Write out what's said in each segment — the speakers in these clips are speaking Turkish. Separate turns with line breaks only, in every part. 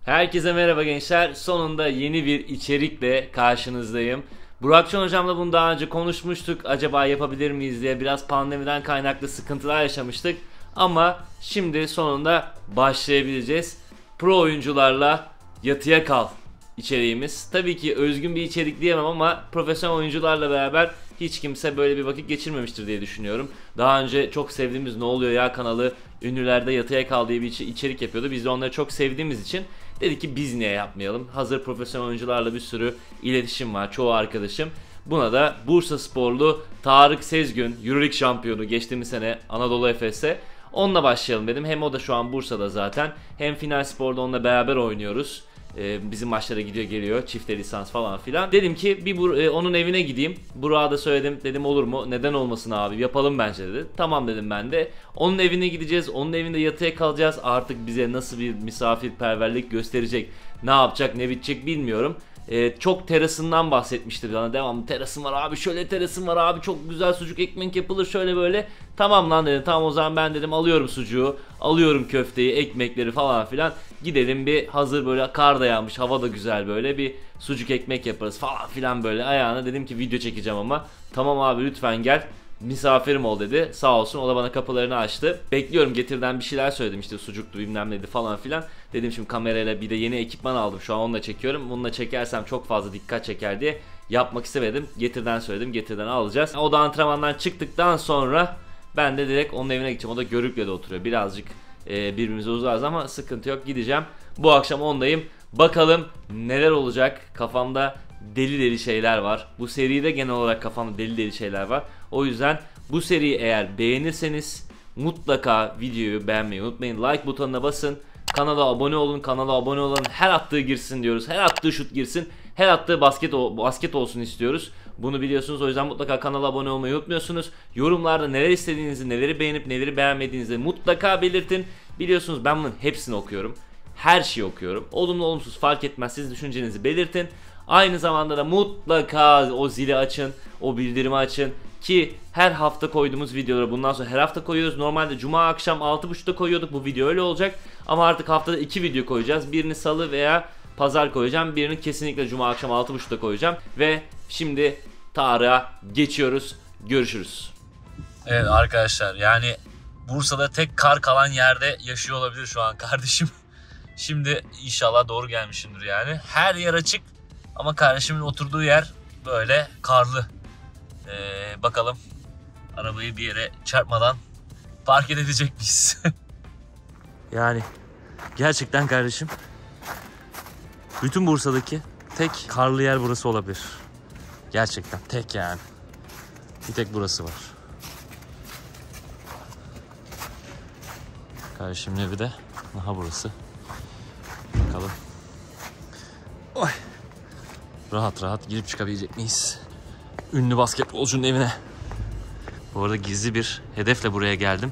Herkese merhaba gençler. Sonunda yeni bir içerikle karşınızdayım. Burakcan hocamla bunu daha önce konuşmuştuk. Acaba yapabilir miyiz diye biraz pandemiden kaynaklı sıkıntılar yaşamıştık. Ama şimdi sonunda başlayabileceğiz. Pro oyuncularla yatıya kal içeriğimiz. Tabii ki özgün bir içerik diyemem ama profesyonel oyuncularla beraber hiç kimse böyle bir vakit geçirmemiştir diye düşünüyorum. Daha önce çok sevdiğimiz Ne Oluyor Ya kanalı ünlülerde yatıya kal diye bir içerik yapıyordu. Biz de onları çok sevdiğimiz için dedik ki biz niye yapmayalım? Hazır profesyonel oyuncularla bir sürü iletişim var, çoğu arkadaşım. Buna da Bursasporlu Tarık Sezgün, Euroleague şampiyonu geçtiğimiz sene Anadolu Efes'e, onunla başlayalım dedim. Hem o da şu an Bursa'da zaten, hem Final Spor'da onunla beraber oynuyoruz. Bizim maçlara gidiyor geliyor, çifte lisans falan filan. Dedim ki bir onun evine gideyim. Burak'a da söyledim, dedim olur mu? Neden olmasın abi, yapalım bence dedi. Tamam dedim ben de. Onun evine gideceğiz, onun evinde yatıya kalacağız. Artık bize nasıl bir misafirperverlik gösterecek, ne yapacak ne bitecek bilmiyorum. Çok terasından bahsetmişti bana, devamlı terasım var abi, şöyle terasım var abi, çok güzel sucuk ekmek yapılır şöyle böyle. Tamam lan dedim, tamam o zaman ben dedim alıyorum sucuğu, alıyorum köfteyi, ekmekleri falan filan, gidelim bir, hazır böyle kar da yağmış, hava da güzel, böyle bir sucuk ekmek yaparız falan filan böyle ayağına. Dedim ki video çekeceğim ama tamam abi lütfen gel, misafirim ol dedi. Sağ olsun, o da bana kapılarını açtı. Bekliyorum, Getir'den bir şeyler söyledim, işte sucuktu bilmem neydi falan filan. Dedim şimdi kamerayla, bir de yeni ekipman aldım, şu an onunla çekiyorum. Bununla çekersem çok fazla dikkat çeker diye yapmak istemedim. Getir'den söyledim, Getir'den alacağız. O da antrenmandan çıktıktan sonra ben de direkt onun evine gideceğim. O da Görükle'de oturuyor. Birazcık birbirimize uzarız ama sıkıntı yok, gideceğim. Bu akşam ondayım. Bakalım neler olacak. Kafamda deli deli şeyler var. Bu seride genel olarak kafamda deli deli şeyler var. O yüzden bu seriyi eğer beğenirseniz mutlaka videoyu beğenmeyi unutmayın. Like butonuna basın. Kanala abone olun. Kanala abone olun. Her attığı girsin diyoruz. Her attığı şut girsin. Her attığı basket olsun istiyoruz. Bunu biliyorsunuz. O yüzden mutlaka kanala abone olmayı unutmuyorsunuz. Yorumlarda neler istediğinizi, neleri beğenip neleri beğenmediğinizi mutlaka belirtin. Biliyorsunuz ben bunun hepsini okuyorum. Her şeyi okuyorum. Olumlu olumsuz fark etmez. Siz düşüncenizi belirtin. Aynı zamanda da mutlaka o zili açın. O bildirimi açın. Ki her hafta koyduğumuz videoları bundan sonra her hafta koyuyoruz. Normalde cuma akşam 6.30'da koyuyorduk. Bu video öyle olacak. Ama artık haftada 2 video koyacağız. Birini salı veya pazar koyacağım. Birini kesinlikle cuma akşam 6.30'da koyacağım. Ve şimdi Tarık'a geçiyoruz. Görüşürüz. Evet arkadaşlar, yani Bursa'da tek kar kalan yerde yaşıyor olabilir şu an kardeşim. Şimdi inşallah doğru gelmişimdir yani. Her yer açık ama kardeşimin oturduğu yer böyle karlı. Bakalım arabayı bir yere çarpmadan park edecek miyiz? Yani gerçekten kardeşim, bütün Bursa'daki tek karlı yer burası olabilir. Gerçekten tek yani. Bir tek burası var. Kardeşimin evi de aha burası. Bakalım. Oy. Rahat rahat girip çıkabilecek miyiz ünlü basketbolcunun evine? Bu arada gizli bir hedefle buraya geldim.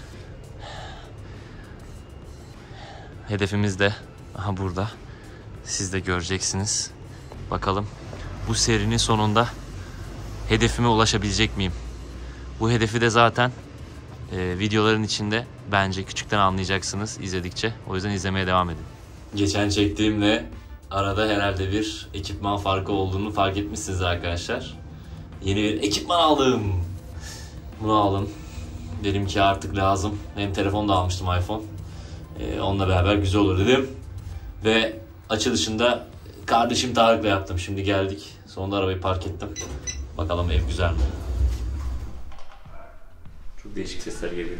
Hedefimiz de aha burada. Siz de göreceksiniz. Bakalım bu serinin sonunda hedefime ulaşabilecek miyim? Bu hedefi de zaten videoların içinde bence küçükten anlayacaksınız izledikçe. O yüzden izlemeye devam edin. Geçen çektiğimle arada herhalde bir ekipman farkı olduğunu fark etmişsiniz arkadaşlar. Yeni bir ekipman aldım. Bunu aldım. Dedim ki artık lazım. Hem telefon da almıştım, iPhone. Onunla beraber güzel olur dedim. Ve açılışında kardeşim Tarık'la yaptım. Şimdi geldik. Sonunda arabayı park ettim. Bakalım ev güzel mi? Çok değişik sesler geliyor.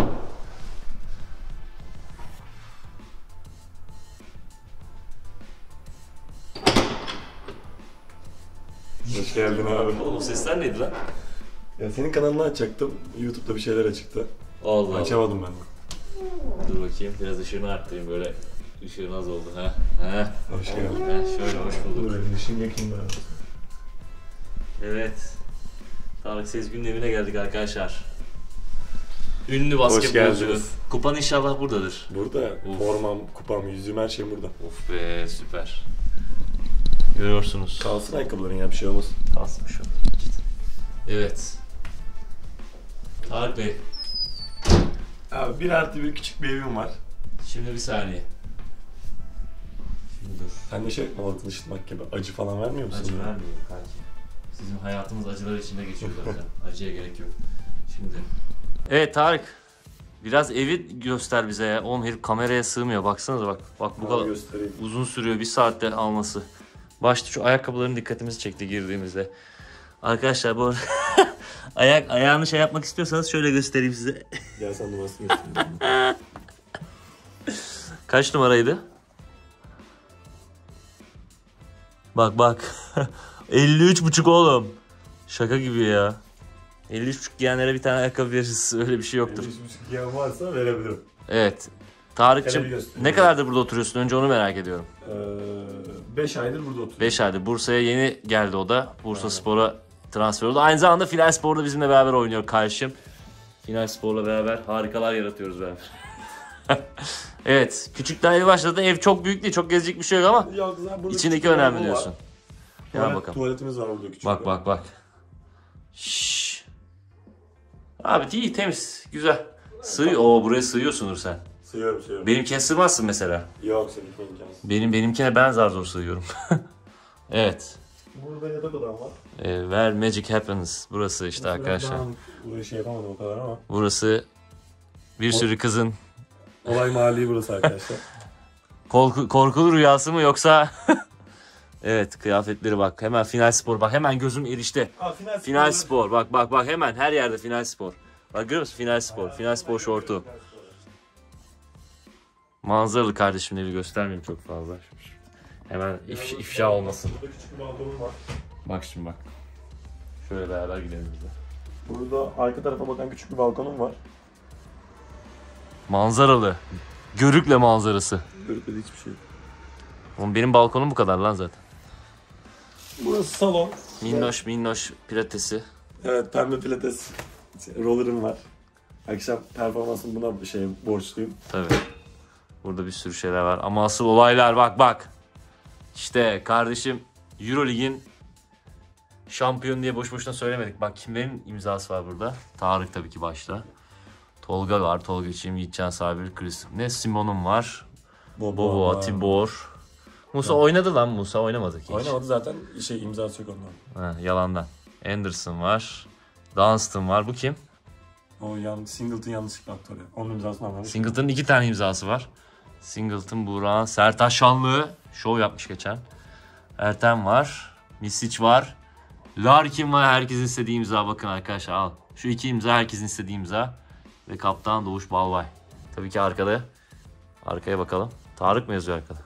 Hoş geldin abi.
Oğlum o sesler neydi lan?
Ya senin kanalını açacaktım. YouTube'da bir şeyler açıktı.
Allah Allah.
Açamadım ben de.
Dur bakayım, biraz ışığını arttırayım, böyle ışığın az oldu. Ha.
Hoş geldin.
Şöyle hoş bulduk.
Dur ışın yakayım ben.
Evet. Tarık Sezgün'ün evine geldik arkadaşlar. Ünlü
Hoş
basketbolcu.
geldiniz.
Kupan inşallah buradadır.
Burada.
Of.
Formam, kupam, yüzüğüm, her şeyim burada.
Of be, süper. Görüyorsunuz.
Kalsın ayakkabıların ya, bir şey olmaz.
Kalsın şu. Evet. Tarık Bey.
Abi 1+1 küçük bir evim var.
Şimdi bir saniye. Şimdi dur.
Sen de şey altın ışıtmak gibi acı falan vermiyor musun?
Acı vermiyorum kanki. Sizin hayatımız acılar içinde geçiyor zaten. Acıya gerek yok. Şimdi. Evet Tarık. Biraz evi göster bize ya. Oğlum herif kameraya sığmıyor. Baksanıza bak. Bak bu kadar
göstereyim.
uzun sürüyor. 1 saatte alması. Başta şu ayakkabıların dikkatimizi çekti girdiğimizde. Arkadaşlar bu arada ayağını şey yapmak istiyorsanız şöyle göstereyim size.
Gel sen numarasını göstereyim.
Kaç numaraydı? Bak bak. 53,5 oğlum. Şaka gibi ya. 53,5 giyenlere bir tane ayakkabı veririz. Öyle bir şey yoktur.
53,5 giyen varsa verebilirim.
Evet. Tarık'cığım
Kalemi göstereyim.
ne kadardır burada oturuyorsun? Önce onu merak ediyorum.
5 aydır burada oturuyorum.
5 aydır. Bursa'ya yeni geldi o da. Bursa Spor'a transfer oldu. Aynı zamanda Final Spor'da bizimle beraber oynuyor kardeşim. Final Spor'la beraber harikalar yaratıyoruz beraber. Evet. Küçükten evi başladı. Ev çok büyük değil. Çok gezecek bir şey yok ama
Yok, burada
içindeki önemli diyorsun. Gel bakalım.
Tuvaletimiz var burada küçük.
Bak. Şşş. Abi iyi temiz. Güzel. Buraya sığıyorsundur sen.
Sığıyorum.
Benimkine sığmazsın mesela.
Yok seninki imkansız.
Benimkine ben zar zor sığıyorum. Evet.
Burada yatak odam var.
Where Magic Happens. Burası işte arkadaşlar.
Burayı şey yapamadım o kadar ama.
Burası bir sürü kızın
Olay mahalli burası arkadaşlar.
korkulu rüyası mı yoksa... Evet kıyafetleri bak. Hemen Final Spor bak. Hemen gözüm erişte. Final Spor. Bak hemen her yerde Final Spor. Bak görüyor musun? Final Spor. Final Spor şortu. Manzaralı kardeşim evi göstermeyeyim çok fazla. Hemen ifşa olmasın.
Burada küçük bir balkonum var.
Bak şimdi bak. Şöyle beraber gidelim biz de.
Burada arka tarafa bakan küçük bir balkonum var.
Manzaralı. Görükle manzarası.
Görükmedi hiçbir şey.
Oğlum benim balkonum bu kadar lan zaten.
Burası salon.
Minnoş pilatesi.
Evet pembe pilates roller'ım var. Akşam performansım buna bir şey borçluyum.
Tabii. Burada bir sürü şeyler var ama asıl olaylar bak. İşte kardeşim Eurolig'in şampiyon diye boş boşuna söylemedik. Bak kimlerin imzası var burada? Tarık tabii ki başta. Tolga var. Tolga için Yiğitcan Sabir, Chris. Ne Simon'un var. Bobo, Tibor. Musa oynadı lan. Musa oynamadı ki hiç.
Oynamadı zaten imzası yok ondan.
Yalandan. Anderson var. Dunstan var. Bu kim?
O Singleton yanlışlıkla attı oraya. Onun imzasını almamış.
Singleton'ın 2 tane imzası var. Singleton, Buğra, Sertaç Şanlı. Şov yapmış geçen. Ertem var. Misic var. Larkin var. Herkesin istediği imza. Bakın arkadaşlar al. Şu 2 imza herkesin istediği imza. Ve kaptan Doğuş Balbay. Tabii ki arkada. Arkaya bakalım. Tarık mı yazıyor arkada?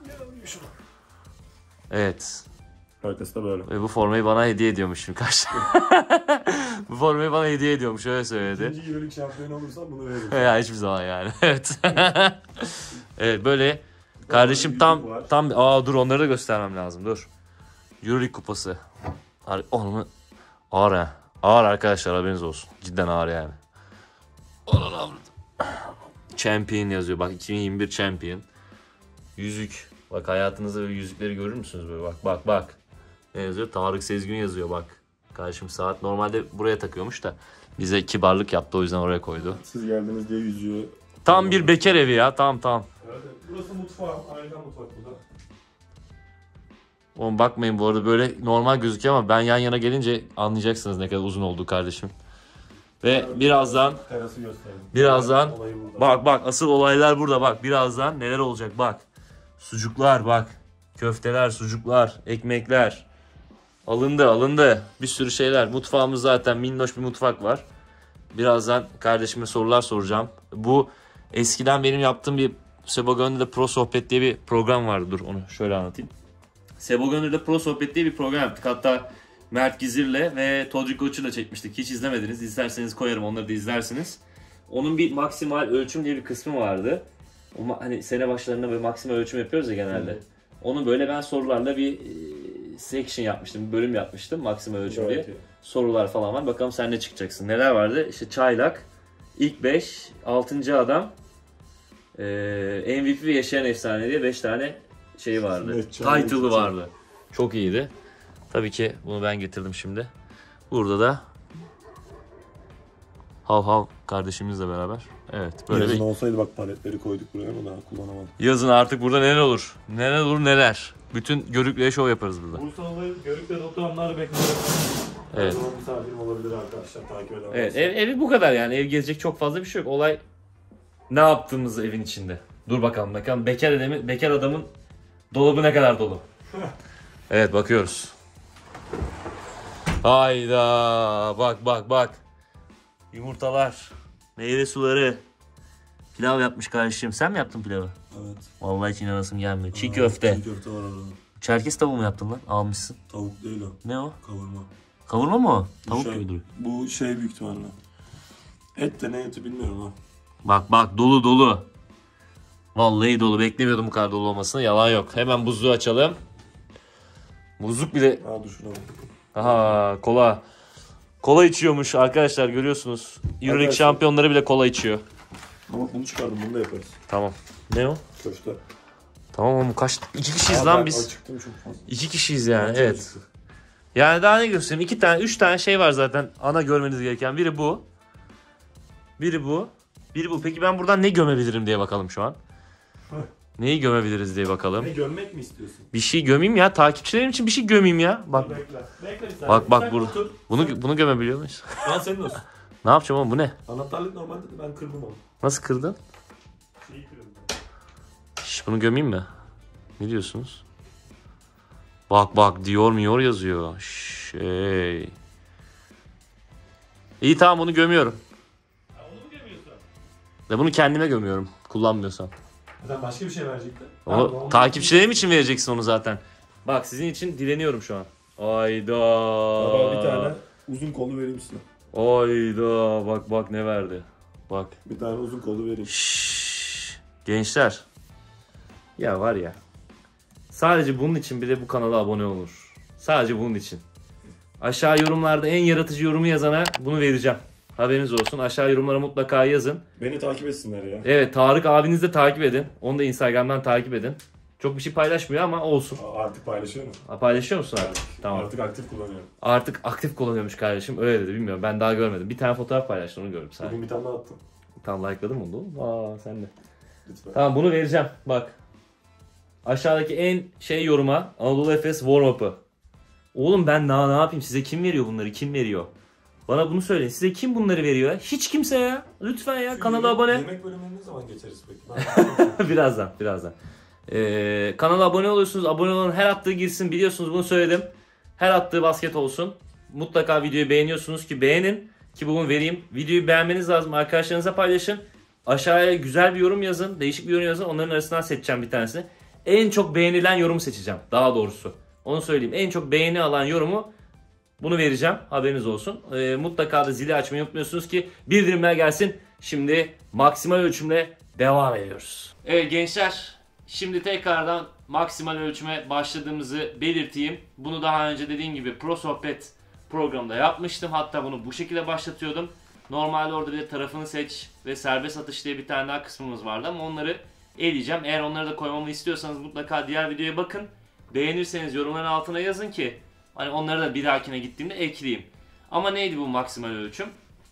Evet.
Arkası da böyle.
Ve bu formayı bana hediye ediyormuş şimdi karşı. Bu formayı bana hediye ediyormuş. Öyle söyledi.
İkinci Euroleague şampiyonu olursam bunu veririm.
Ya hiçbir zaman yani. Evet. Evet böyle. Kardeşim tam dur onları da göstermem lazım. Dur. Euroleague kupası. Onu ağır ha. Ağır arkadaşlar haberiniz olsun. Cidden ağır yani. Champion yazıyor. Bak 2021 Champion. Yüzük. Bak hayatınızda böyle yüzükleri görür müsünüz böyle? Bak. Ne yazıyor? Tarık Sezgin yazıyor bak. Karşım saat. Normalde buraya takıyormuş da bize kibarlık yaptı o yüzden oraya koydu.
Siz geldiniz diye yüzüğü.
Tam bir bekar evi ya. Tam.
Evet, burası mutfağım. Harika mutfak burada.
Oğlum bakmayın bu arada böyle normal gözüküyor ama ben yan yana gelince anlayacaksınız ne kadar uzun olduğu kardeşim. Ve birazdan
Terası göstereyim.
Birazdan bak asıl olaylar burada bak. Birazdan neler olacak bak. Sucuklar bak. Köfteler, sucuklar, ekmekler. Alındı. Bir sürü şeyler. Mutfağımız zaten minnoş bir mutfak var. Birazdan kardeşime sorular soracağım. Bu eskiden benim yaptığım bir Sebo Gönder'de Pro Sohbet diye bir program vardı. Dur onu şöyle anlatayım. Sebo Gönder'de Pro Sohbet diye bir program yaptık. Hatta Mert Gizir'le ve Todrik Koç'u çekmiştik. Hiç izlemediniz. İsterseniz koyarım onları da izlersiniz. Onun bir maksimal ölçüm diye bir kısmı vardı. Hani sene başlarında böyle maksimal ölçüm yapıyoruz ya genelde. Onu böyle ben sorularla bir section yapmıştım. Bir bölüm yapmıştım maksimal ölçüm diye. Sorular falan var. Bakalım sen ne çıkacaksın. Neler vardı? İşte Çaylak, ilk 5, 6. adam, MVP ve yaşayan efsane diye 5 tane şey vardı. Title'ı vardı. Çok iyiydi. Tabii ki bunu ben getirdim şimdi. Burada da Hav Hav kardeşimizle beraber. Evet böyle
Yazın
bir...
olsaydı bak paletleri koyduk buraya ama daha kullanamadım.
Yazın artık burada neler olur? Neler olur neler. Bütün Görükle'ye şov yaparız burada.
Bursa'lı Görükle'de oturanları bekliyorum.
Evet.
O zaman misafirim olabilir arkadaşlar, takip eden
Evet,
varsa.
evi bu kadar yani. Ev gezecek çok fazla bir şey yok. Olay ne yaptığımız evin içinde. Dur bakalım. Bekar adamın dolabı ne kadar dolu. Evet, bakıyoruz. Hayda. Bak. Yumurtalar. Meyve suları. Pilav yapmış kardeşim. Sen mi yaptın pilavı?
Evet.
Vallahi hiç inanasım gelmiyor. Çiğ köfte.
Çiğ köfte var orada.
Çerkez tavuğu mu yaptın lan? Almışsın.
Tavuk değil o.
Ne o?
Kavurma.
Kavurma mı o?
Bu
Tavuk
şey-
gibi duruyor.
Bu şey büyük ihtimalle. Et de ne eti bilmiyorum ha.
Bak dolu. Vallahi dolu. Beklemiyordum bu kadar dolu olmasını. Yalan yok. Hemen buzluğu açalım. Buzluk bile...
Ha düşünelim.
Aha, kola. Kola içiyormuş arkadaşlar, görüyorsunuz. Euroleague
Arkadaşlar.
şampiyonları bile kola içiyor.
Ama bunu çıkardım, bunu da yaparız.
Tamam. Ne o?
Köfte.
Tamam oğlum, kaç... 2 kişiyiz
Aa,
lan
ben
biz.
acıktım çok fazla.
2 kişiyiz yani,
Çok
evet.
acıktım.
Yani daha ne göstereyim? 2 tane, 3 tane şey var zaten ana görmeniz gereken. Biri bu. Biri bu. Peki ben buradan ne gömebilirim diye bakalım şu an. Neyi gömebiliriz diye bakalım.
Ne gömmek mi istiyorsun?
Bir şey gömeyim ya. Takipçilerim için bir şey gömeyim ya. Bak
Bekle bir saniye.
bak
Sen
burada.
otur.
Bunu gömebiliyor muyuz?
Ben senin olsun.
Ne yapacağım oğlum, bu ne?
Anahtarlık normalde de ben kırdım onu.
Nasıl kırdın?
Şeyi kırdım.
Şş, bunu gömeyim mi? Ne diyorsunuz? Bak Dior yazıyor. Şey. İyi, tamam, bunu gömüyorum.
Onu mu gömüyorsun?
Ve bunu kendime gömüyorum kullanmıyorsam.
Sen başka bir şey verecektin.
Onu takipçilerim için vereceksin onu zaten. Bak, sizin için dileniyorum şu an. Ayda.
Bir tane uzun kolu vereyim size.
Ayda. Bak ne verdi. Bak.
Bir tane uzun kolu vereyim.
Şşş. Gençler. Ya var ya. Sadece bunun için bile bu kanala abone olur. Sadece bunun için. Aşağı yorumlarda en yaratıcı yorumu yazana bunu vereceğim. Haberiniz olsun. Aşağı yorumlara mutlaka yazın.
Beni takip etsinler ya.
Evet, Tarık abinizi de takip edin. Onu da Instagram'dan takip edin. Çok bir şey paylaşmıyor ama olsun.
Artık paylaşıyorum.
Paylaşıyor musun artık? Tamam.
Artık aktif kullanıyorum.
Artık aktif kullanıyormuş kardeşim. Öyle dedi, bilmiyorum. Ben daha görmedim. Bir tane fotoğraf paylaştı, onu gördüm sadece.
Bugün bir tane daha attım.
Tamam, like'ladın mı onu? Aa, sen de.
Lütfen.
Tamam, bunu vereceğim. Bak. Aşağıdaki en yoruma Anadolu Efes warm-up'ı. Oğlum ben ne yapayım? Size kim veriyor bunları? Kim veriyor? Bana bunu söyleyin. Size kim bunları veriyor ya? Hiç kimse ya. Lütfen ya, kanala abone.
Yemek bölümüne ne zaman geçeriz peki?
birazdan. Kanala abone oluyorsunuz. Abone olun, her attığı girsin. Biliyorsunuz, bunu söyledim. Her attığı basket olsun. Mutlaka videoyu beğeniyorsunuz ki beğenin. Ki bunu vereyim. Videoyu beğenmeniz lazım. Arkadaşlarınıza paylaşın. Aşağıya güzel bir yorum yazın. Değişik bir yorum yazın. Onların arasından seçeceğim bir tanesini. En çok beğenilen yorumu seçeceğim. Daha doğrusu. Onu söyleyeyim. En çok beğeni alan yorumu bunu vereceğim. Haberiniz olsun. Mutlaka da zili açmayı unutmuyorsunuz ki bildirimler gelsin. Şimdi maksimal ölçümle devam ediyoruz. Evet gençler. Şimdi tekrardan maksimal ölçüme başladığımızı belirteyim. Bunu daha önce dediğim gibi Pro Sohbet programda yapmıştım. Hatta bunu bu şekilde başlatıyordum. Normalde orada bir de tarafını seç ve serbest atış diye bir tane daha kısmımız vardı ama onları eleyeceğim. Eğer onları da koymamı istiyorsanız mutlaka diğer videoya bakın. Beğenirseniz yorumların altına yazın ki hani onları da bir dahakine gittiğimde ekleyeyim. Ama neydi bu maksimal ölçüm?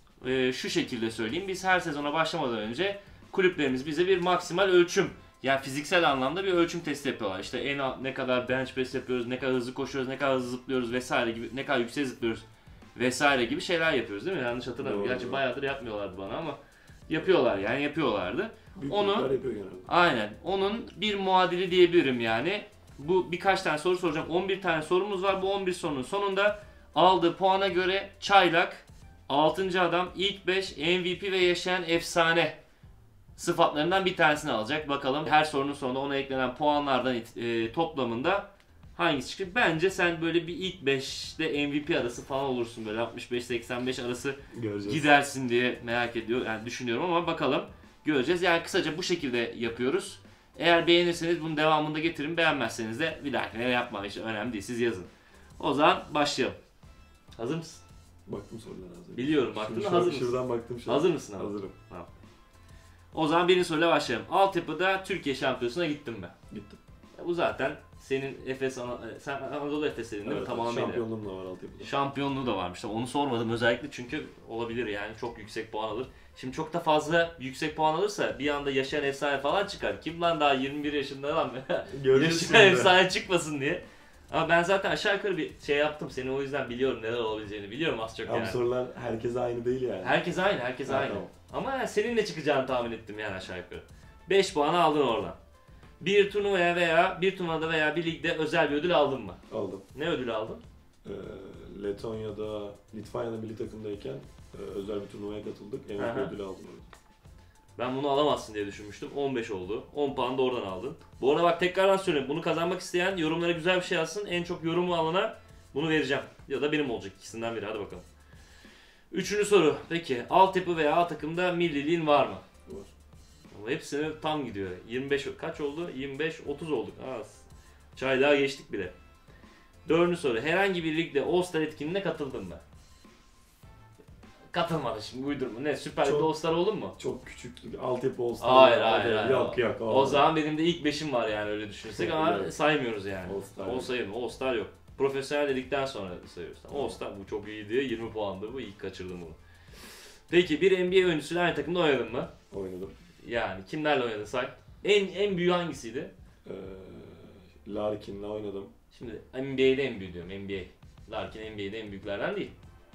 Şu şekilde söyleyeyim. Biz her sezona başlamadan önce kulüplerimiz bize bir maksimal ölçüm, yani fiziksel anlamda bir ölçüm testi yapıyorlar. İşte ne kadar bench press yapıyoruz, ne kadar hızlı koşuyoruz, ne kadar hızlı zıplıyoruz vesaire gibi, ne kadar yüksek zıplıyoruz vesaire gibi şeyler yapıyoruz değil mi? Yanlış hatırlamıyorum. Gerçi bayağıdır yapmıyorlardı bana ama yapıyorlar, yani yapıyorlardı. Onu aynen, onun bir muadili diyebilirim yani. Bu birkaç tane soru soracağım. 11 tane sorumuz var. Bu 11 sorunun sonunda aldığı puana göre çaylak, 6. adam, ilk 5, MVP ve yaşayan efsane sıfatlarından bir tanesini alacak. Bakalım her sorunun sonunda ona eklenen puanlardan toplamında hangisi çıkacak? Bence sen böyle bir ilk 5'te MVP arası falan olursun. Böyle 65-85 arası göreceğiz, gidersin diye merak ediyorum. Yani düşünüyorum ama bakalım, göreceğiz. Yani kısaca bu şekilde yapıyoruz. Eğer beğenirseniz bunun devamını da getirin. Beğenmezseniz de bir dahakine yapmam. Hiç önemli değil. Siz yazın. O zaman başlayalım. Hazır mısın?
Baktım sorulara hazır.
Biliyorum, baktın da hazır mısın?
Şuradan baktım şu an.
Hazır mısın abi?
Hazırım.
Tamam. O zaman birinci soruyla başlayalım. Altyapıda Türkiye Şampiyonası'na gittim ben.
Gittim.
Bu zaten Senin sen Anadolu Efes dedin değil mi?
Evet,
Tamamıyla.
şampiyonluğum da var altyapıda.
Şampiyonluğu da varmış. Onu sormadım özellikle çünkü olabilir yani çok yüksek puan alır. Şimdi çok da fazla yüksek puan alırsa bir anda yaşayan efsane falan çıkar. Kim lan daha 21 yaşında lan
Göreceğiz
yaşayan
şimdi.
efsane çıkmasın diye. Ama ben zaten aşağı yukarı bir şey yaptım. Seni o yüzden biliyorum neler olabileceğini. Biliyorum az çok
Ya bu
yani.
sorular herkese aynı değil yani.
Herkes aynı, herkes
Ha,
aynı.
tamam.
Ama yani seninle çıkacağını tahmin ettim yani aşağı yukarı. 5 puanı aldın oradan. Bir turnuvada veya bir ligde özel bir ödül aldın mı?
Aldım.
Ne ödülü aldın?
Letonya'da, Litvanya'da milli takımdayken özel bir turnuvaya katıldık. MVP
Aha.
ödülü aldım orada.
Ben bunu alamazsın diye düşünmüştüm. 15 oldu. 10 puan da oradan aldın. Bu arada bak tekrardan söyleyeyim. Bunu kazanmak isteyen yorumlara güzel bir şey yazsın. En çok yorumu alana bunu vereceğim. Ya da benim olacak. İkisinden biri. Hadi bakalım. Üçüncü soru. Peki altyapı veya A takımda milliliğin var mı?
Var.
Ama hepsine tam gidiyor. 25 kaç oldu? 25 30 olduk. Az. Çay daha geçtik bile. Dördüncü soru. Herhangi bir ligde All-Star etkinliğine katıldın mı? Katılmadı şimdi uydurma. Ne Süper Lig'de
Çok-
All-Star oldun mu?
Çok küçük, altyapı olsun.
Hayır.
Yok.
O zaman benim de ilk 5'im var yani öyle düşünürsek ama
Evet.
saymıyoruz yani.
All-Star
O
yok.
sayılmıyor. All-Star yok. Profesyonel dedikten sonra sayıyoruz. All-Star bu çok iyiydi. 20 puandı bu. İlk kaçırdım bunu. Peki bir NBA oyuncusuyla aynı takımda oynadın mı?
Oynadım.
Yani kimlerle oynadın say? En büyüğü hangisiydi?
Larkin'le oynadım.
Şimdi NBA'de en büyüğü diyorum. NBA. Larkin NBA'de en büyüklerden değil.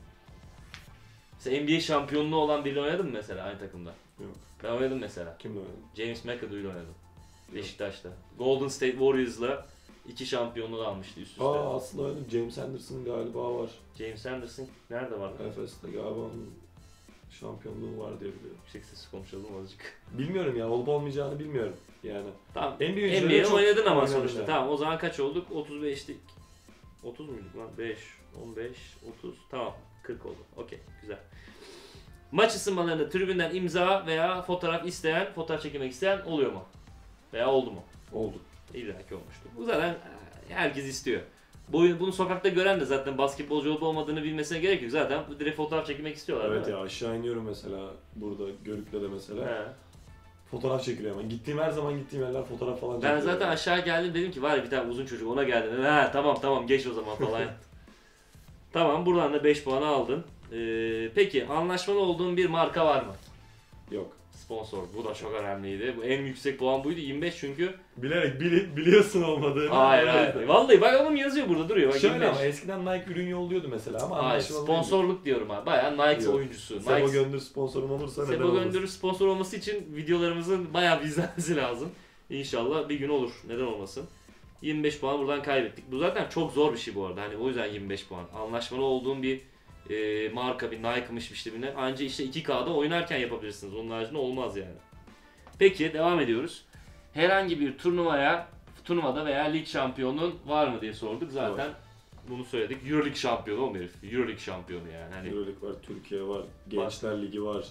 Sen NBA şampiyonluğu olan biriyle oynadın mı mesela aynı takımda?
Yok.
Ben oynadım mesela.
Kimle oynadım?
James McAdoo'yla oynadım. Beşiktaş'ta. Golden State Warriors'la 2 şampiyonluğu almıştı üst üste.
Aslında oynadım. James Anderson galiba var.
James Anderson nerede var?
Efes'te galiba onun şampiyonluğu var diye biliyorum.
Yüksek sesle konuşalım azıcık.
Bilmiyorum ya, olup olmayacağını bilmiyorum yani.
Tamam.
En büyük oyuncuları
NBA'de
çok
oynadın ama
oynadım
sonuçta.
yani.
Tamam o zaman kaç olduk? 35'lik. 30 muyduk lan? 5, 15, 30. Tamam. 40 oldu. Okey. Güzel. Maç ısınmalarında tribünden imza veya fotoğraf çekilmek isteyen oluyor mu? Veya oldu mu?
Oldu.
İlla ki olmuştu. Bu zaten herkes istiyor. Bunu sokakta gören de zaten basketbolcu olup olmadığını bilmesine gerek yok. Zaten direkt fotoğraf çekilmek istiyorlar.
Evet
değil mi?
ya, aşağı iniyorum mesela burada Görükle'de mesela.
He.
Fotoğraf çekiliyor hemen. Her zaman gittiğim yerler fotoğraf falan
Ben
çekiliyor.
zaten aşağı geldim dedim ki var ya bir tane uzun çocuk ona geldim. Ha tamam geç o zaman falan. Tamam buradan da 5 puanı aldın. Peki anlaşmalı olduğun bir marka var mı?
Yok.
Sponsor. Bu da çok önemliydi. Bu en yüksek puan buydu 25 çünkü.
Bilerek biliyorsun olmadığını.
Hayır. Vallahi bak oğlum yazıyor burada duruyor. Bak,
Şöyle
25.
ama eskiden Nike ürün yolluyordu mesela ama
Hayır
anlaşmalı
sponsorluk diyorum abi. Bayağı Nike
Yok.
oyuncusu.
değil. Sebo Göndür sponsorum olursa neden
Sebo
olmasın?
Gönder'in sponsor olması için videolarımızın bayağı bir izlenmesi lazım. İnşallah bir gün olur. Neden olmasın. 25 puan buradan kaybettik. Bu zaten çok zor bir şey bu arada. Hani o yüzden 25 puan. Anlaşmalı olduğum bir marka, bir Nike'mış işte bir ne. Anca işte 2K'da oynarken yapabilirsiniz. Onun haricinde olmaz yani. Peki devam ediyoruz. Herhangi bir turnuvada veya lig şampiyonun var mı diye sorduk. Zaten bunu söyledik. Euroleague şampiyonu o herif. Euroleague şampiyonu yani. Hani
Euroleague var, Türkiye var, Gençler Ligi var.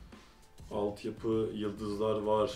Altyapı, Yıldızlar var.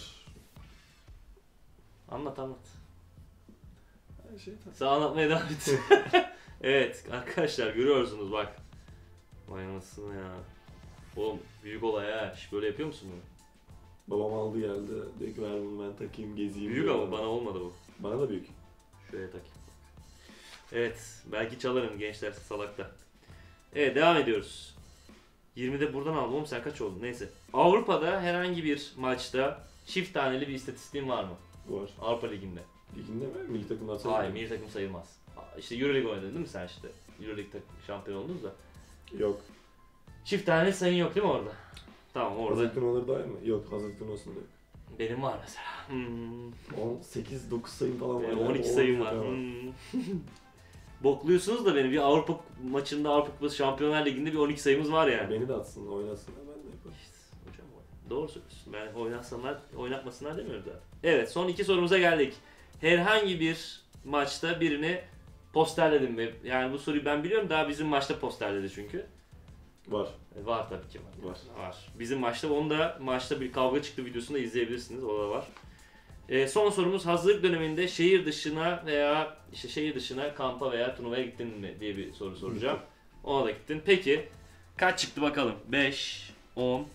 anlat.
Her şey tamam.
Sen anlatmaya devam et. Evet arkadaşlar görüyorsunuz bak. Vay anasını ya. Oğlum büyük olay ha. Böyle yapıyor musun bunu?
Babam aldı geldi. Dedi ki ver bunu ben takayım, gezeyim.
Büyük
diyor
ama bana olmadı bu.
Bana da büyük.
Şuraya takayım. Evet belki çalarım gençler salakta. Evet devam ediyoruz. 20'de buradan aldım oğlum sen kaç oldun neyse. Avrupa'da herhangi bir maçta çift taneli bir istatistiğin var mı?
Var.
Avrupa Ligi'nde.
Liginde mi? Milli takımlar sayılır.
Hayır milli takım sayılmaz. İşte Euroleague oynadın değil mi sen işte? Euroleague şampiyon oldunuz da.
Yok.
Çift tane sayın yok değil mi orada? Tamam orada.
Hazırlık turnuvaları dahil mi? Yok, hazırlık turnuvasında yok.
Benim var mesela.
18-9 sayım falan var.
Benim
yani.
12 sayım var.
Tamam.
Bokluyorsunuz da beni bir Avrupa maçında Avrupa Kupası Şampiyonlar Ligi'nde bir 12 sayımız var yani.
Beni de atsın, oynasın. Ben de yaparım.
Hocam doğru söylüyorsun. Ben oynatmasınlar demiyorum zaten. Evet son iki sorumuza geldik. Herhangi bir maçta birini posterledin mi? Yani bu soruyu ben biliyorum daha bizim maçta posterledi çünkü.
Var.
Var tabii ki var.
Var.
Bizim maçta bir kavga çıktı videosunu da izleyebilirsiniz. O da var. Son sorumuz hazırlık döneminde şehir dışına kampa veya turnuvaya gittin mi diye bir soru soracağım. Ona da gittin. Peki kaç çıktı bakalım? 5, 10,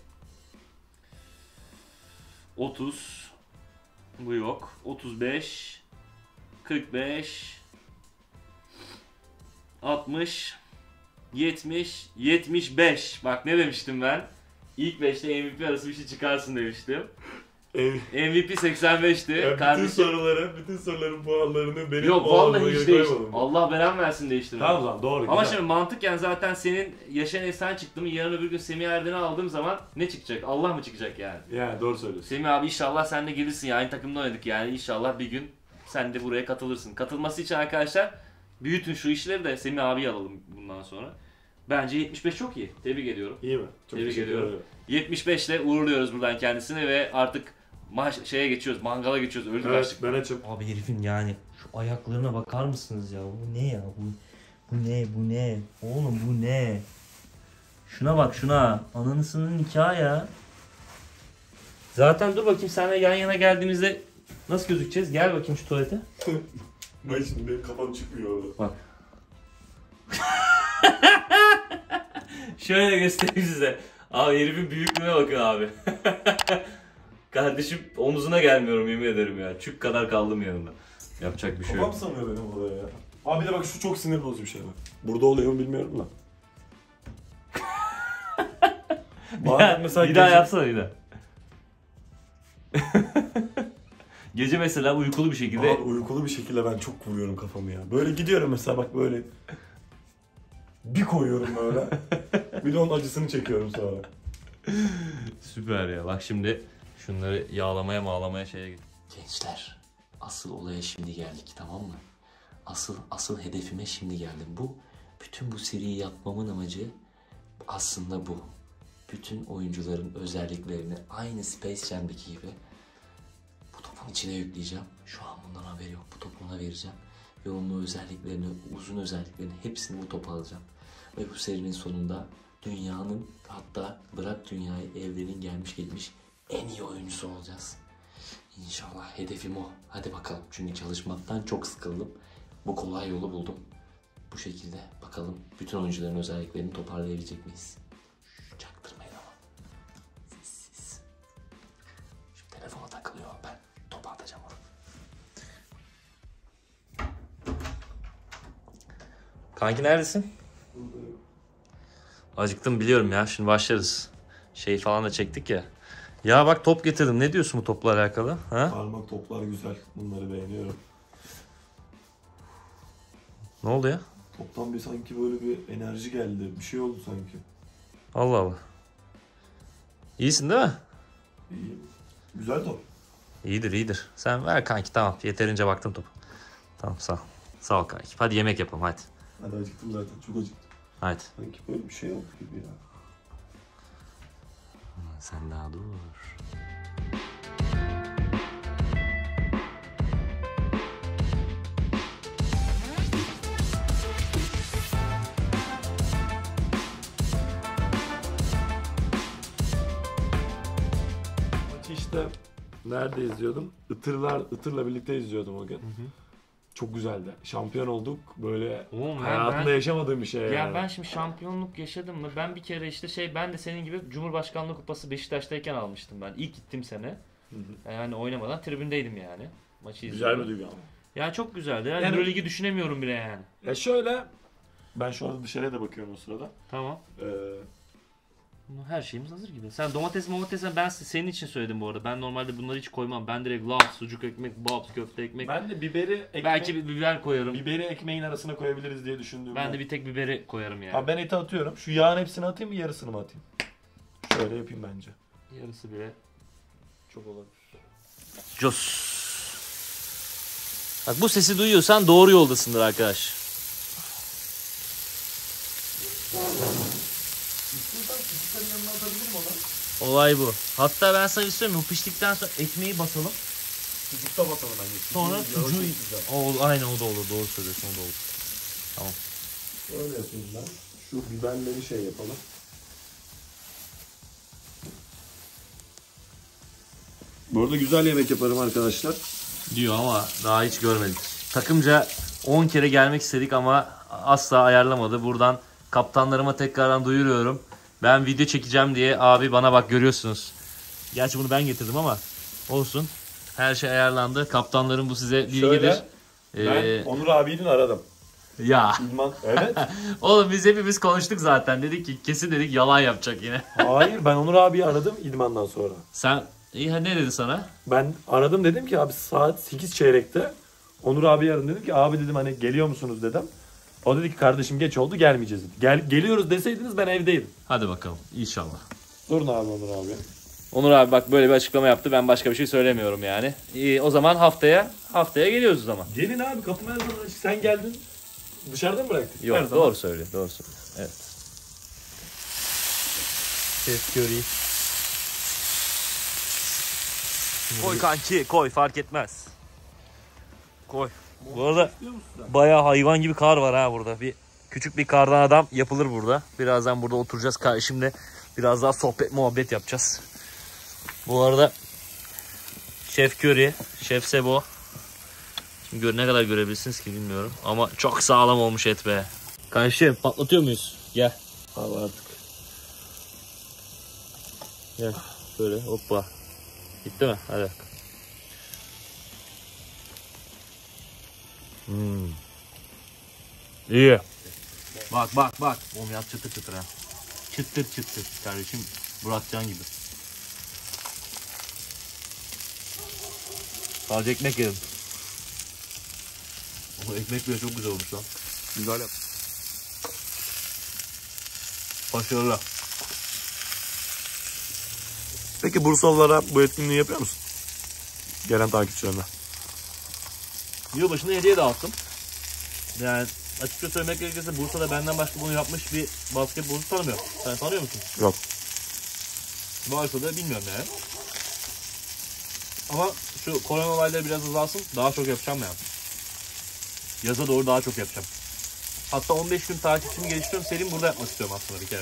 30, bu yok. 35, 45 60 70 75. Bak ne demiştim ben? İlk 5'te MVP arası bir şey çıkarsın demiştim. MVP 85'ti.
Bütün soruların puanlarını benim
Yok vallahi hiç değiştim. Allah belamı versin değiştirdim.
Tamam lan doğru.
Ama
güzel.
şimdi mantıken zaten senin Yaşayan Efsane çıktı mı yarın öbür gün Semih Erden'i aldığım zaman ne çıkacak? Allah mı çıkacak yani?
Yani doğru söylüyorsun.
Semih abi inşallah sen de gelirsin ya. Aynı takımda oynadık yani. İnşallah bir gün sen de buraya katılırsın. Katılması için arkadaşlar büyütün şu işleri de Semih abiyi alalım bundan sonra. Bence 75 çok iyi. Tebrik ediyorum.
İyi mi? Çok
Tebrik
teşekkür
ediyorum. 75 ile uğurluyoruz buradan kendisini ve artık şeye geçiyoruz. Mangala geçiyoruz. Öldük
Evet
açtık.
ben açım.
Abi herifin yani şu ayaklarına bakar mısınız ya? Bu ne ya? Bu ne? Oğlum bu ne? Şuna bak şuna. Ananısının nikahı ya. Zaten dur bakayım seninle yan yana geldiğimizde nasıl gözükeceğiz? Gel bakayım şu tuvalete.
Bak şimdi benim kafam çıkmıyor orada.
Bak. Şöyle göstereyim size. Abi herifin büyüklüğüne bakın abi. Kardeşim omuzuna gelmiyorum yemin ederim ya. Çük kadar kaldım yanında. Yapacak bir şey
Kafam
yok.
sanıyor benim orada ya. Abi de bak şu çok sinir bozucu bir şey bak. Burada oluyor mu bilmiyorum da. Bazen mesela
Bir daha yapsana bir daha. Gece mesela uykulu bir şekilde.
Abi uykulu bir şekilde ben çok vuruyorum kafamı ya. Böyle gidiyorum mesela bak böyle. Bir koyuyorum böyle. Bir de onun acısını çekiyorum sonra.
Süper ya. Bak şimdi şunları yağlamaya mağlamaya şeye git.
Gençler, asıl olaya şimdi geldik, tamam mı? Asıl hedefime şimdi geldim. Bütün bu seriyi yapmamın amacı aslında bu. Bütün oyuncuların özelliklerini aynı Space Jam'deki gibi bu topun içine yükleyeceğim. Şu an bundan haberi yok. Bu topu ona vereceğim. Ve onun özelliklerini, uzun özelliklerini hepsini bu topa alacağım. Ve bu serinin sonunda dünyanın, hatta bırak dünyayı, evrenin gelmiş geçmiş en iyi oyuncusu olacağız. İnşallah hedefim o. Hadi bakalım. Çünkü çalışmaktan çok sıkıldım. Bu kolay yolu buldum. Bu şekilde bakalım bütün oyuncuların özelliklerini toparlayabilecek miyiz? Çaktırmayın ama. Sessiz. Şu telefona takılıyor. Ben topu atacağım onu.
Kanki neredesin? Acıktım biliyorum ya. Şimdi başlarız. Şey falan da çektik ya. Ya bak top getirdim. Ne diyorsun bu topla alakalı? Ha?
Parmak toplar güzel. Bunları beğeniyorum.
Ne oldu ya?
Toptan bir sanki böyle bir enerji geldi. Bir şey oldu sanki.
Allah Allah. İyisin değil mi?
İyi. Güzel top.
İyidir iyidir. Sen ver kanki tamam. Yeterince baktım topa. Tamam sağ ol. Sağ ol kanki. Hadi yemek yapalım hadi.
Hadi acıktım zaten. Çok acıktım.
Hadi.
Sanki böyle bir şey oldu gibi ya.
Sen daha dur.
Maçı işte nerede izliyordum? Itır'la birlikte izliyordum o gün. Çok güzeldi. Şampiyon olduk. Böyle
Oğlum ya
hayatımda yaşamadığım bir şey
Ya
yani.
ben şimdi şampiyonluk yaşadım mı? Ben bir kere işte ben de senin gibi Cumhurbaşkanlığı Kupası Beşiktaş'tayken almıştım ben. İlk gittim sene. Yani oynamadan tribündeydim yani. Maçı
Güzel
izliyordum.
bir duygu ama.
Ya çok güzeldi. Yani
Yani-
Euroligi düşünemiyorum bile yani.
Ya şöyle, ben şu anda dışarıya da bakıyorum o sırada.
Tamam.
Ee,
Her şeyimiz hazır gibi. Sen domates ben senin için söyledim bu arada. Ben normalde bunları hiç koymam. Ben direkt lav, sucuk ekmek, babs, köfte ekmek.
ben de biberi
Belki bir biber koyarım.
biberi ekmeğin arasına koyabiliriz diye düşündüm.
Ben de bir tek biberi koyarım yani.
Abi ben eti atıyorum. Şu yağın hepsini atayım mı yarısını mı atayım? Şöyle yapayım bence.
Yarısı bile.
Çok olabilir.
Jos. Bak bu sesi duyuyorsan doğru yoldasındır arkadaş. Olay bu. Hatta ben sana istiyorum bu piştikten sonra ekmeği basalım.
Sucukta basalım bence.
Sonra
Yağı
sucuğu...
çok güzel.
Aynen o da olur. Doğru söylüyorsun o da olur. Tamam.
Öyle yapayım ben. Şu biberleri şey yapalım. Bu arada güzel yemek yaparım arkadaşlar.
Diyor ama daha hiç görmedik. Takımca 10 kere gelmek istedik ama asla ayarlamadı. Buradan kaptanlarıma tekrardan duyuruyorum. Ben video çekeceğim diye abi bana bak görüyorsunuz. Gerçi bunu ben getirdim ama olsun. Her şey ayarlandı. Kaptanlarım bu size bilgidir.
Şöyle, Ben Onur abinin aradım.
Ya.
İlman, evet.
Oğlum biz hepimiz konuştuk zaten. Dedik ki kesin dedik yalan yapacak yine.
Hayır, ben Onur abiyi aradım İdman'dan sonra.
Sen iyi ne dedi sana?
Ben aradım, dedim ki abi saat 8 çeyrekte Onur abiyi aradım, dedim ki abi dedim hani geliyor musunuz dedim. O dedi ki kardeşim geç oldu gelmeyeceğiz dedi. Geliyoruz deseydiniz ben evdeydim.
Hadi bakalım inşallah.
Durun abi Onur abi.
Onur abi bak böyle bir açıklama yaptı. Ben başka bir şey söylemiyorum yani. İyi, o zaman haftaya geliyoruz o zaman.
Gelin abi, kapım her zaman açık. Sen geldin. Dışarıda mı bıraktık?
Yok
Her zaman.
doğru söylüyor. Evet.
Ses göreyim.
Koy kanki koy fark etmez. Koy. Bu arada bayağı hayvan gibi kar var ha burada. Küçük bir kardan adam yapılır burada. Birazdan burada oturacağız. Şimdi biraz daha sohbet muhabbet yapacağız. Bu arada Şef Curry, Şef Sebo. Şimdi ne kadar görebilirsiniz ki bilmiyorum. Ama çok sağlam olmuş et be. Kanki patlatıyor muyuz? Gel.
Abi artık.
Gel. Böyle hoppa. Gitti mi? Hadi. İyi. Bak. Oğlum yat çıtır çıtır ha. Çıtır kardeşim. Burakcan gibi. Sadece ekmek yedim. O ekmek bile çok güzel olmuş lan.
Güzel yap.
Başarılı.
Peki Bursalılara bu etkinliği yapıyor musun? Gelen takipçilerine.
Yılbaşında hediye dağıttım. Yani açıkça söylemek gerekirse Bursa'da benden başka bunu yapmış bir basketbolcu tanımıyorum. Sen tanıyor musun?
Yok.
Varsa da bilmiyorum yani. Ama şu korona olayları biraz azalsın. Daha çok yapacağım yani. Yaza doğru daha çok yapacağım. Hatta 15 gün takipçimi geliştiriyorum. Selim burada yapmak istiyorum aslında bir kere.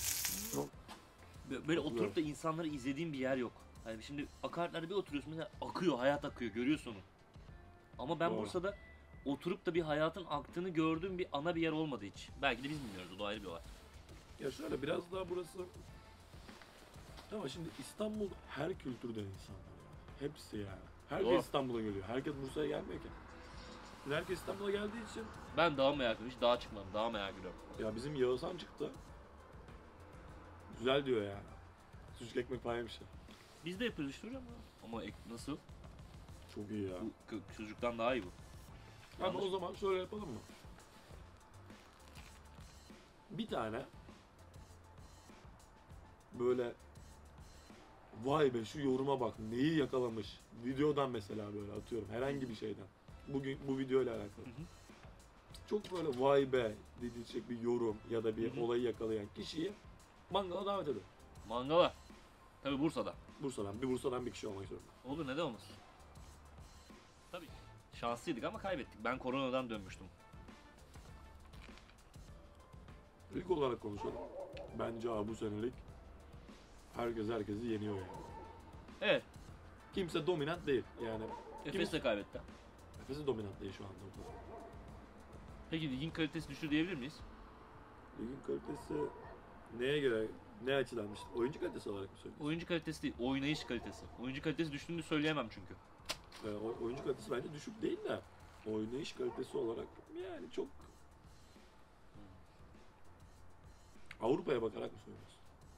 Böyle oturup da insanları izlediğim bir yer yok. Yani şimdi akaryaklarda bir oturuyorsun mesela akıyor, hayat akıyor, görüyorsun onu. Ama ben
Doğru.
Bursa'da oturup da bir hayatın aktığını gördüğüm bir ana bir yer olmadı hiç. Belki de biz bilmiyoruz, o da ayrı bir olay.
Ya şöyle biraz daha burası... Ama şimdi İstanbul her kültürden insanlar ya. Hepsi yani. Herkes
Doğru.
İstanbul'a geliyor. Herkes Bursa'ya gelmiyor ki. Şimdi herkes İstanbul'a geldiği için...
Ben daha merak ediyorum, hiç dağa çıkmadım, daha merak ediyorum.
Ya bizim Yağızhan çıktı. Güzel diyor yani. Sucuk ekmek falan yemişler.
Biz de yapıyoruz işte ama nasıl?
Çok iyi ya.
Bu çocuktan daha iyi bu.
Ama o zaman şöyle yapalım mı? Bir tane böyle vay be şu yoruma bak neyi yakalamış. Videodan mesela böyle atıyorum herhangi bir şeyden. Bugün bu videoyla alakalı. Çok böyle vay be dediği bir yorum ya da bir olayı yakalayan kişiyi mangala davet edin.
Mangala. Tabii Bursa'da.
Bursa'dan bir kişi olmak zorunda.
Olur neden olmasın? Tabii. Şanslıydık ama kaybettik. Ben koronadan dönmüştüm.
İlk olarak konuşalım. Bence abi bu senelik herkes herkesi yeniyor yani.
Evet.
Kimse dominant değil yani.
Efes de kaybetti.
Efes'in dominant değil şu anda.
Peki ligin kalitesi düştü diyebilir miyiz?
Ligin kalitesi neye göre, ne açıdan işte? Oyuncu kalitesi olarak mı söylüyorsun?
Oyuncu kalitesi değil, oynayış kalitesi. Oyuncu kalitesi düştüğünü söyleyemem çünkü.
Oyuncu kalitesi bence düşük değil de oynayış kalitesi olarak yani çok Avrupa'ya bakarak mı söylüyorsun?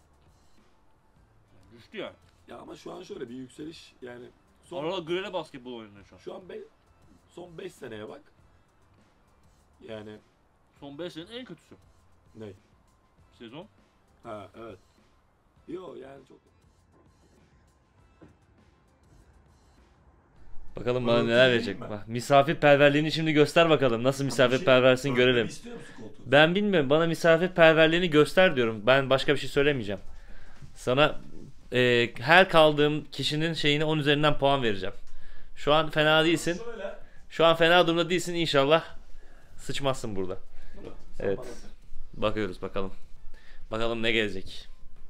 Düştü yani.
Ya ama şu an şöyle bir yükseliş yani
Arada Grele basketbol oynuyor şu an.
şu an son 5 seneye bak. Yani
Son 5 senenin en kötüsü.
ne?
Sezon.
Ha evet. Yo yani çok
Bakalım bana neler verecek. Bak, misafirperverliğini şimdi göster bakalım. Nasıl misafirperversin görelim.
İstiyor musun koltuğu?
Ben bilmiyorum. Bana misafirperverliğini göster diyorum. Ben başka bir şey söylemeyeceğim. Sana her kaldığım kişinin şeyini 10 üzerinden puan vereceğim. Şu an fena değilsin.
Şöyle.
Şu an fena durumda değilsin. İnşallah sıçmazsın burada. Evet. Bakıyoruz bakalım. Bakalım ne gelecek.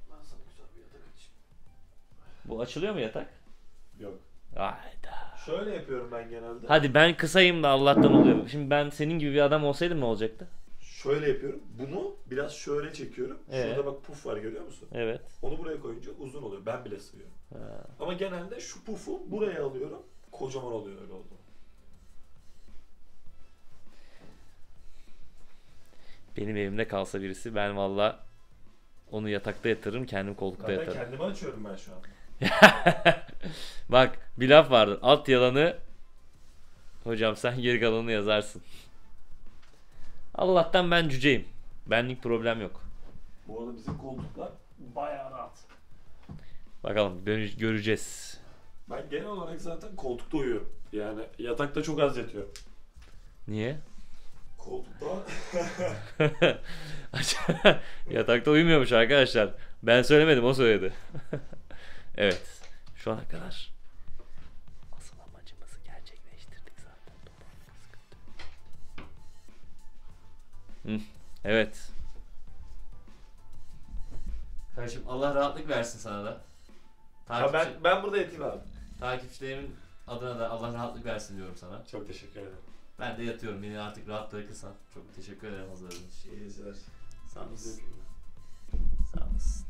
Bu açılıyor mu yatak?
Yok.
Hayda.
Şöyle yapıyorum ben genelde.
Hadi ben kısayım da Allah'tan oluyor. Şimdi ben senin gibi bir adam olsaydım ne olacaktı?
Şöyle yapıyorum. Bunu biraz şöyle çekiyorum.
Evet.
Şurada bak puf var görüyor musun?
Evet.
Onu buraya koyunca uzun oluyor. Ben bile sığıyorum. Ama genelde şu pufu buraya alıyorum. Kocaman oluyor öyle oldu.
Benim evimde kalsa birisi, ben valla onu yatakta yatırırım, kendim koltukta
Zaten
yatarım.
kendimi açıyorum ben şu an.
Bak, bir laf vardır. At yalanı, hocam sen geri kalanını yazarsın. Allah'tan ben cüceyim. Benlik problem yok.
Bu arada bizim koltuklar bayağı rahat.
Bakalım göreceğiz.
Ben genel olarak zaten koltukta uyuyorum. Yani yatakta çok az yatıyorum.
Niye?
Koltukta
Yatakta uyumuyormuş arkadaşlar. Ben söylemedim, o söyledi. Evet. Şu ana kadar asıl amacımızı gerçekleştirdik zaten. Evet. Kardeşim Allah rahatlık versin sana da.
ben burada yatayım abi.
Takipçilerimin adına da Allah rahatlık versin diyorum sana.
Çok teşekkür ederim.
Ben de yatıyorum. Beni artık rahat bırakırsan. Çok teşekkür ederim hazırladığın için.
İyi geceler.
Sağ olasın. Sağ olasın.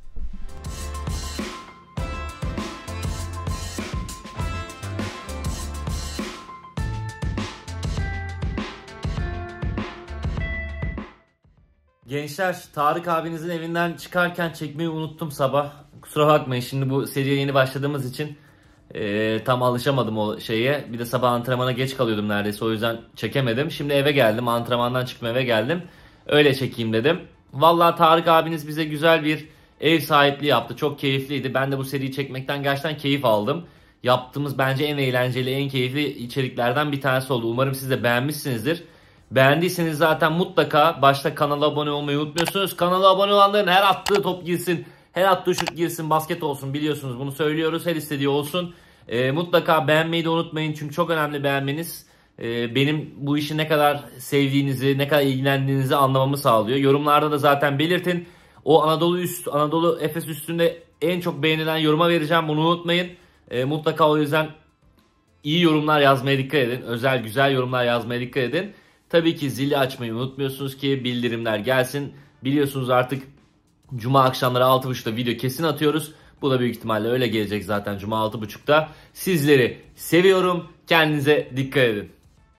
Gençler, Tarık abinizin evinden çıkarken çekmeyi unuttum sabah. Kusura bakmayın, şimdi bu seriye yeni başladığımız için tam alışamadım o şeye. Bir de sabah antrenmana geç kalıyordum neredeyse, o yüzden çekemedim. Şimdi eve geldim, antrenmandan çıktım eve geldim. Öyle çekeyim dedim. Vallahi Tarık abiniz bize güzel bir ev sahipliği yaptı. Çok keyifliydi. Ben de bu seriyi çekmekten gerçekten keyif aldım. Yaptığımız bence en eğlenceli, en keyifli içeriklerden bir tanesi oldu. Umarım siz de beğenmişsinizdir. Beğendiyseniz zaten mutlaka başta kanala abone olmayı unutmuyorsunuz. Kanala abone olanların her attığı top girsin, her attığı şut girsin, basket olsun, biliyorsunuz bunu söylüyoruz. Her istediği olsun. Mutlaka beğenmeyi de unutmayın çünkü çok önemli beğenmeniz. Benim bu işi ne kadar sevdiğinizi, ne kadar ilgilendiğinizi anlamamı sağlıyor. Yorumlarda da zaten belirtin. O Anadolu Efes üstünde en çok beğenilen yoruma vereceğim, bunu unutmayın. Mutlaka o yüzden iyi yorumlar yazmaya dikkat edin. Özel güzel yorumlar yazmaya dikkat edin. Tabii ki zili açmayı unutmuyorsunuz ki bildirimler gelsin. Biliyorsunuz artık Cuma akşamları 6.30'da video kesin atıyoruz. Bu da büyük ihtimalle öyle gelecek zaten Cuma 6.30'da. Sizleri seviyorum. Kendinize dikkat edin.